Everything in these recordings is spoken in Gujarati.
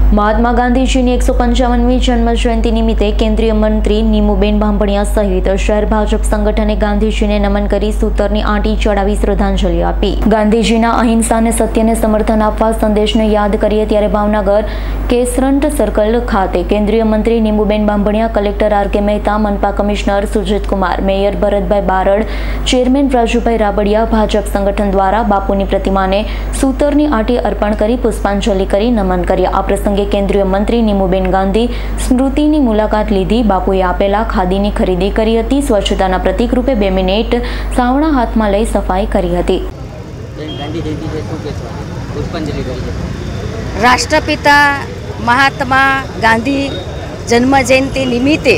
મહાત્મા ગાંધીજીની 155મી જન્મ જયંતિ નિમિત્તે કેન્દ્રીય મંત્રી નીમુબેન બાંભણિયા સહિત શહેર ભાજપ સંગઠને ગાંધીજીને નમન કરી સૂતરની આંટી ચડાવી શ્રદ્ધાંજલિ આપી। ગાંધીજીના અહિંસા અને સત્યને સમર્થન આપવા સંદેશને યાદ કરીએ ત્યારે ભાવનગર કેસરંટ સર્કલ ખાતે કેન્દ્રીય મંત્રી Nimuben Bambhaniya, collector R K Mehta, મનપા commissioner Sujit Kumar, mayor Bharatbhai Barad, chairman Rajubhai Rabadiya Bhajap સંગઠન દ્વારા બાપુની પ્રતિમાને સૂતરની આંટી અર્પણ કરી પુષ્પાંજલિ કરી નમન કર્યા। આ પ્રસંગે કેન્દ્રીય મંત્રી નીમુબેન ગાંધી સ્મૃતિની મુલાકાત લીધી, બાપુએ આપેલા ખાદીની ખરીદી કરી હતી, સ્વચ્છતાના પ્રતીક રૂપે 2 મિનિટ સાવણા હાથમાં લઈ સફાઈ કરી હતી। રાષ્ટ્રપિતા મહાત્મા ગાંધી જન્મ જયંતિ નિમિત્તે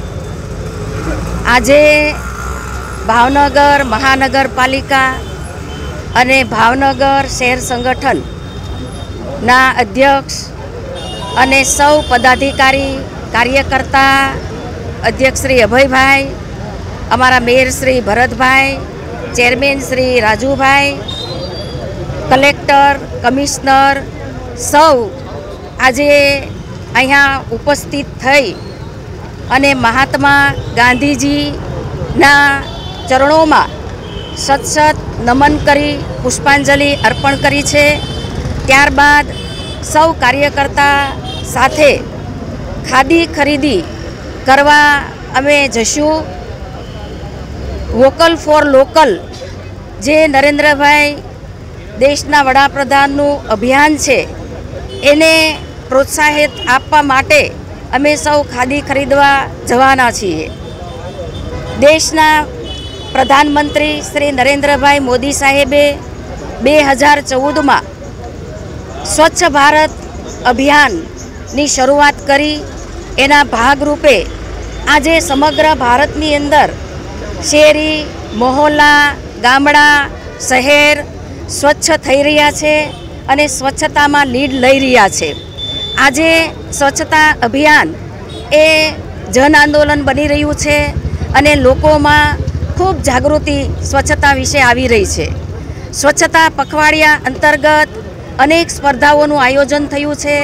આજે ભાવનગર મહાનગરપાલિકા અને ભાવનગર શહેર સંગઠનના અધ્યક્ષ અને સૌ પદાધિકારી કાર્યકર્તા, અધ્યક્ષ શ્રી અભયભાઈ, અમારા mayor Shri Bharatbhai, chairman Shri Rajubhai, collector, commissioner સૌ આજે અહીંયા ઉપસ્થિત થઈ અને મહાત્મા ગાંધીજીના ચરણોમાં સતસત નમન કરી પુષ્પાંજલિ અર્પણ કરી છે। ત્યારબાદ સૌ કાર્યકર્તા સાથે ખાદી ખરીદી કરવા અમે જશું। વોકલ ફોર લોકલ જે નરેન્દ્રભાઈ દેશના વડાપ્રધાનનું અભિયાન છે એને પ્રોત્સાહિત આપવા માટે અમે સૌ ખાદી ખરીદવા જવાના છીએ। દેશના પ્રધાનમંત્રી શ્રી નરેન્દ્રભાઈ મોદી સાહેબે 2014માં સ્વચ્છ ભારત અભિયાનની શરૂઆત કરી। એના ભાગરૂપે આજે સમગ્ર ભારતની અંદર શેરી, મહોલ્લા, ગામડા, શહેર સ્વચ્છ થઈ રહ્યા છે અને સ્વચ્છતામાં લીડ લઈ રહ્યા છે। આજે સ્વચ્છતા અભિયાન એ જન આંદોલન બની રહ્યું છે અને લોકોમાં ખૂબ જાગૃતિ સ્વચ્છતા વિશે આવી રહી છે। સ્વચ્છતા પખવાડિયા અંતર્ગત અનેક સ્પર્ધાઓનું આયોજન થયું છે।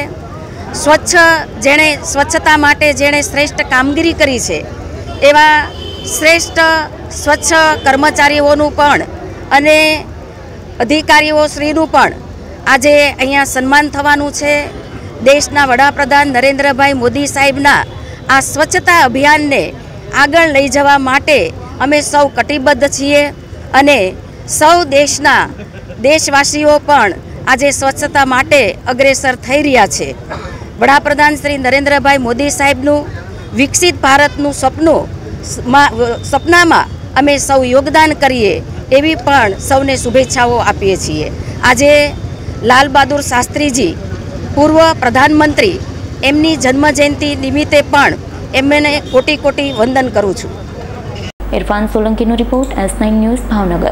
સ્વચ્છતા માટે જેણે શ્રેષ્ઠ કામગીરી કરી છે એવા શ્રેષ્ઠ સ્વચ્છ કર્મચારીઓનું પણ અને અધિકારીઓ શ્રીનું પણ આજે અહીંયા સન્માન થવાનું છે। દેશના વડાપ્રધાન નરેન્દ્રભાઈ મોદી સાહેબના આ સ્વચ્છતા અભિયાનને આગળ લઈ જવા માટે અમે સૌ કટિબદ્ધ છીએ અને સૌ દેશવાસીઓ પણ આજે સ્વચ્છતા માટે અગ્રેસર થઈ રહ્યા છે। વડાપ્રધાન શ્રી નરેન્દ્રભાઈ મોદી સાહેબનું વિકસિત ભારતનું સપનામાં અમે સૌ યોગદાન કરીએ એવી પણ સૌને શુભેચ્છાઓ આપીએ છીએ। આજે લાલ બહાદુર શાસ્ત્રીજી પૂર્વ પ્રધાનમંત્રી એમની જન્મજયંતિ નિમિત્તે પણ એમને કોટી કોટી વંદન કરું છું। ઇરફાન સોલંકીનો રિપોર્ટ, S9 ન્યૂઝ, ભાવનગર।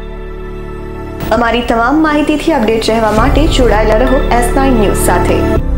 અમારી તમામ માહિતીથી અપડેટ રહેવા માટે જોડાયેલા રહો S9 ન્યૂઝ સાથે।